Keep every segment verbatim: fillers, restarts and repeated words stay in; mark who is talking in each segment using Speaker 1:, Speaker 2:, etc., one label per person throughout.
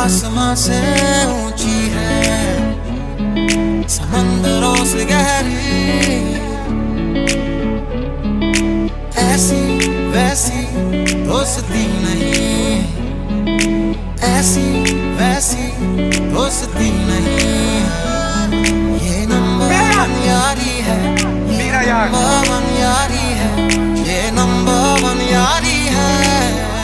Speaker 1: आसमां से ऊंची है, समंदरों से गहरी, ऐसी वैसी दोस्ती नहीं, ऐसी वैसी दोस्ती नहीं। ये नंबर वन यारी है, ये नंबर वन यारी है, ये नंबर वन यारी है।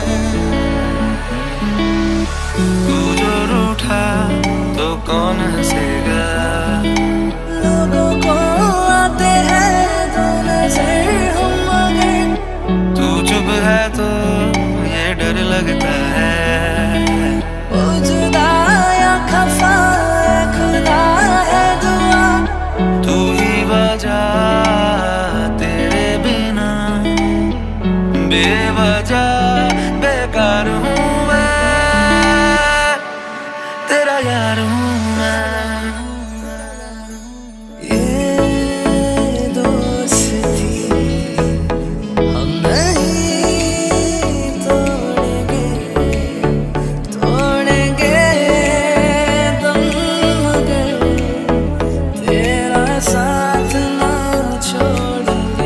Speaker 2: तू जो रूठा तो कौन हंसेगा,
Speaker 3: लोगों को आते हैं तो नजर हम मगर,
Speaker 2: तू चुप है तो ये डर लगता है,
Speaker 3: वो जुदा या खफा है खुदा है दुआ,
Speaker 2: तू ही वजह तेरे बिना बेवजह बेकार हूँ मैं, तेरा यार हूँ मैं।
Speaker 3: ये दोस्ती हम नहीं तोड़ेंगे, तोड़ेंगे दम मगर तेरा साथ ना छोड़ेंगे।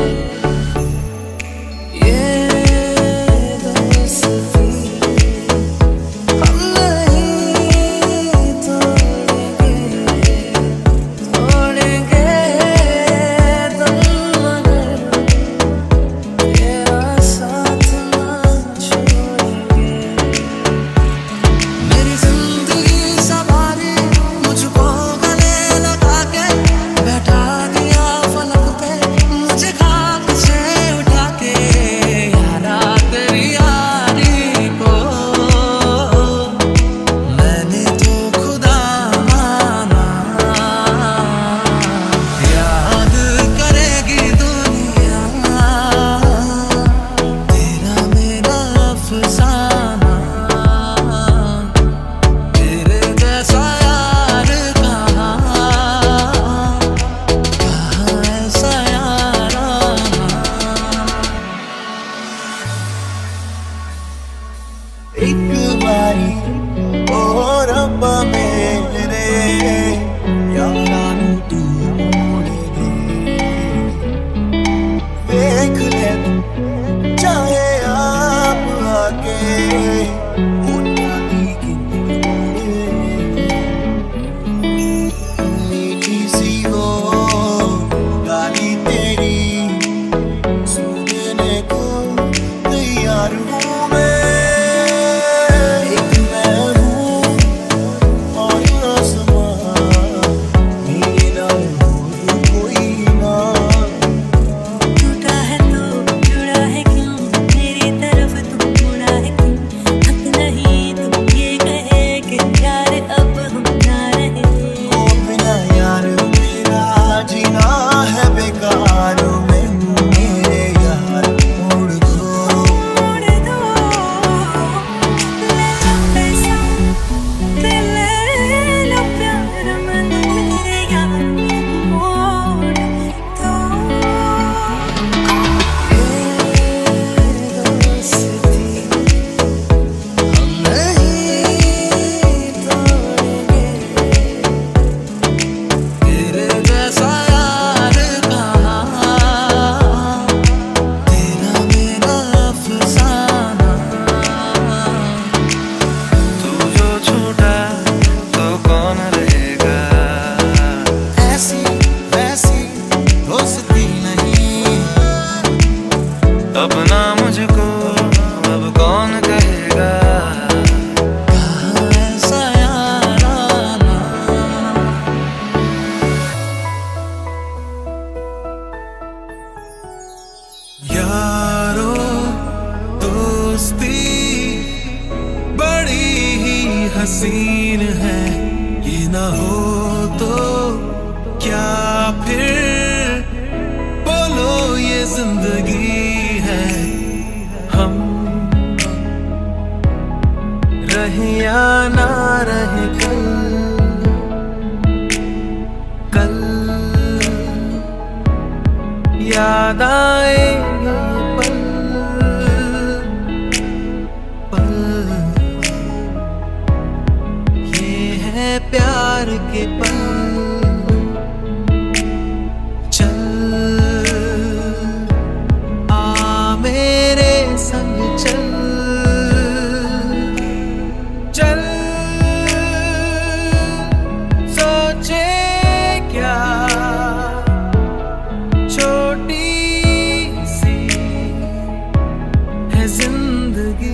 Speaker 3: ये दोस्ती हम नहीं तोड़ेंगे, तोड़ेंगे दम मगर तेरा साथ ना छोड़ेंगे। मेरी जिंदगी सवारी मुझको गले लगा के, बैठा दिया फलक पे मुझे खाक से उठा के, यारा तेरी यारी को मैंने तो खुदा माना, याद करेगी दुनिया तेरा मेरा अफसाना, तेरे जैसा यार कहाँ, कहाँ ऐसा याराना।
Speaker 1: एक बारी ओ रब्बा मेरे यारा नू तू मोड़ दे, देख ले तू चाहे आप आके उन्ना दी गिनती, मीठी सी हो गाली तेरी सुनने को तैयार हूँ मैं। एक मैं हूँ और आसमां, मेरा और कोई ना।
Speaker 3: टूटा है तो जुड़ा है क्यों, मेरी तरफ तू मुड़ा है क्यों, हक नहीं तुम ये कहे कि यार अब हम ना रहे।
Speaker 1: ओ बिना यार मेरा जीना है बेकार, मैं हूँ मेरे यार मोड़ दो।
Speaker 3: मोड़ दो, ले लो पैसा ते ले लो प्यार, मैंने मेरे यार मोड़ दो। ये दोस्ती हम नहीं तोड़ेंगे, तेरे जैसा यार कहाँ, तेरा मेरा अफसाना।
Speaker 2: तू जो छूटा तो कौन रहेगा,
Speaker 1: ऐसी वैसी दोस्ती नहीं,
Speaker 2: अपना मुझको अब कौन कहेगा,
Speaker 3: कहाँ ऐसा याराना।
Speaker 1: यारो दोस्ती बड़ी ही हसीन है, ये ना हो तो क्या फिर बोलो ये जिंदगी है। हम रहे या ना रहे कल, कल याद आएंगे पल पल
Speaker 3: प्यार के पल। चल आ मेरे संग चल, चल सोचे क्या छोटी सी है जिंदगी।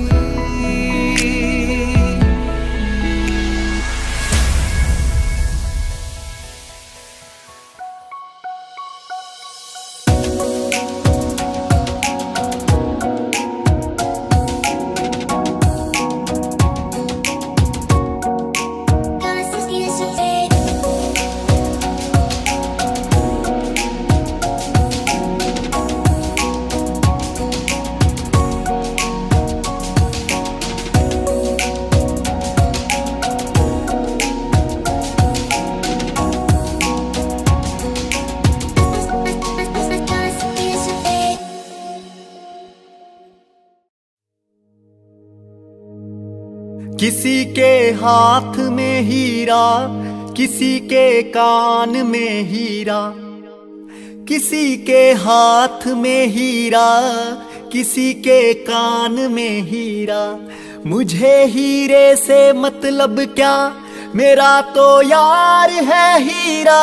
Speaker 1: किसी के हाथ में हीरा, किसी के कान में हीरा, किसी के हाथ में हीरा, किसी के कान में हीरा। मुझे हीरे से मतलब क्या, मेरा तो यार है हीरा।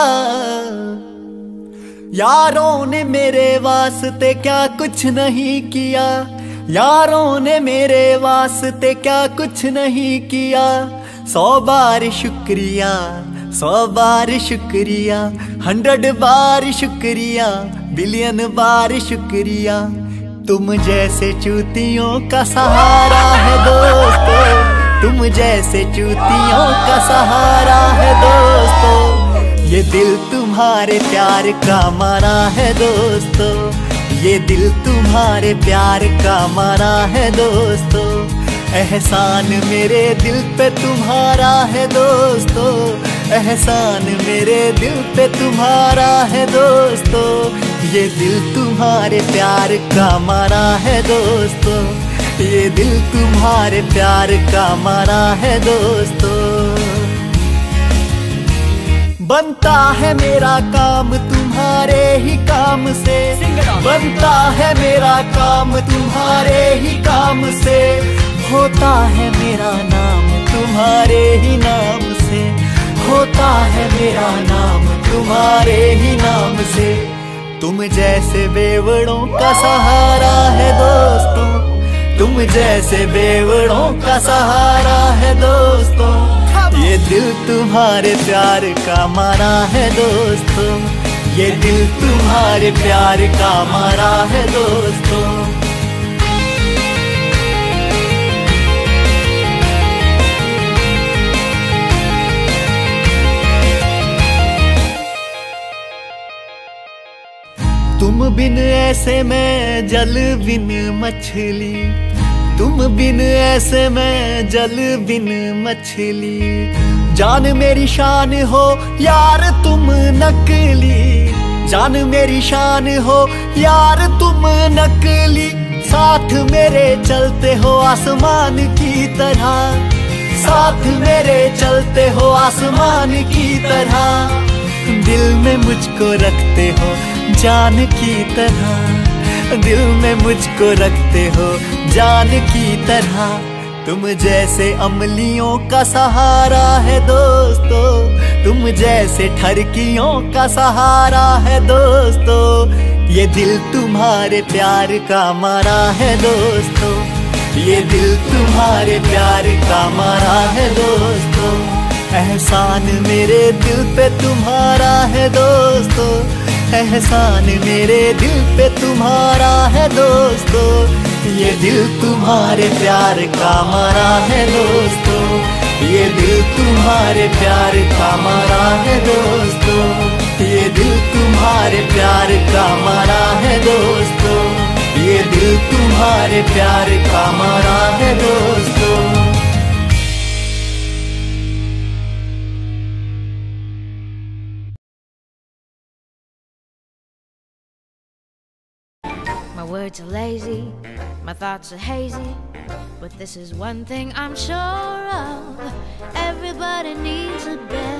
Speaker 1: यारों ने मेरे वास्ते क्या कुछ नहीं किया, यारों ने मेरे वास्ते क्या कुछ नहीं किया। सौ बार शुक्रिया, सौ बार शुक्रिया, हंड्रेड बार शुक्रिया, बिलियन बार शुक्रिया। तुम जैसे चूतियों का सहारा है दोस्तों, तुम जैसे चूतियों का सहारा है दोस्तों। ये दिल तुम्हारे प्यार का मारा है दोस्तों, ये दिल तुम्हारे प्यार का मारा है दोस्तों। एहसान मेरे दिल पे तुम्हारा है दोस्तों, एहसान मेरे दिल पे तुम्हारा है दोस्तों। ये दिल तुम्हारे प्यार का मारा है दोस्तों, ये दिल तुम्हारे प्यार का मारा है दोस्तों। बनता है मेरा काम तुम्हारे ही काम से, बनता है मेरा काम तुम्हारे ही काम से। होता है मेरा नाम तुम्हारे ही नाम से, होता है मेरा नाम तुम्हारे ही नाम से। तुम जैसे बेवड़ों का सहारा है दोस्तों, तुम जैसे बेवड़ों का सहारा है दोस्तों। ये दिल तुम्हारे प्यार का मारा है दोस्तों, ये दिल तुम्हारे प्यार का मारा है दोस्तों। तुम बिन ऐसे मैं जल बिन मछली, तुम बिन ऐसे मैं जल बिन मछली। जान मेरी शान हो यार तुम नकली, जान मेरी शान हो यार तुम नकली। साथ मेरे चलते हो आसमान की तरह, साथ मेरे चलते हो आसमान की तरह। दिल में मुझको रखते हो जान की तरह, दिल में मुझको रखते हो जान की तरह। तुम जैसे अमलियों का सहारा है दोस्तों, तुम जैसे ठरकियों का सहारा है दोस्तों। ये दिल तुम्हारे प्यार का मारा है दोस्तों, ये दिल तुम्हारे प्यार का मारा है दोस्तों। एहसान मेरे दिल पे तुम्हारा है दोस्तों, एहसान मेरे दिल पे तुम्हारा है दोस्तों। ये दिल तुम्हारे प्यार का मारा है दोस्तों, ये दिल तुम्हारे प्यार का मारा है दोस्तों। ये दिल तुम्हारे प्यार का मारा है दोस्तों, ये दिल तुम्हारे प्यार का मारा है दोस्तों।
Speaker 4: My words are lazy, my thoughts are hazy, but this is one thing I'm sure of: everybody needs a bed.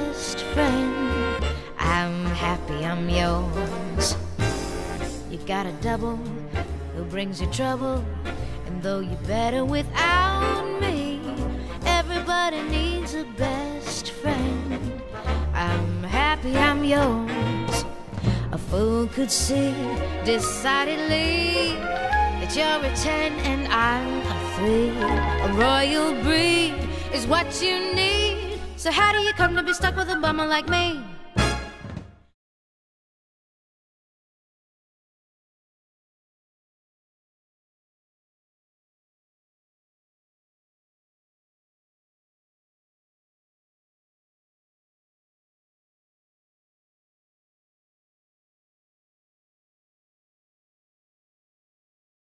Speaker 4: friend. I'm happy I'm yours. You got a double who brings you trouble, and though you're better without me, everybody needs a best friend. I'm happy I'm yours. A fool could see decidedly that you're a ten and I'm a three. A royal breed is what you need. So how do you come to be stuck with a bummer like me?